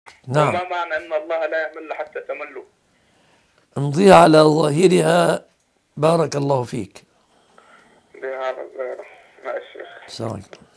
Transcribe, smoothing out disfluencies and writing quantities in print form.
نعم. وما معنى أن الله لا يمل حتى تملوا؟ امضيها على ظاهرها. بارك الله فيك. ماشي. السلام عليكم.